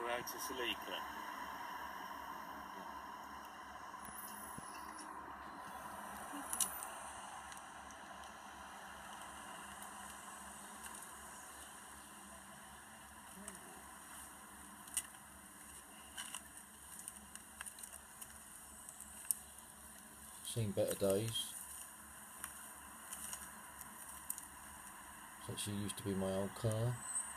out to Salika. Seen better days. So she used to be my old car.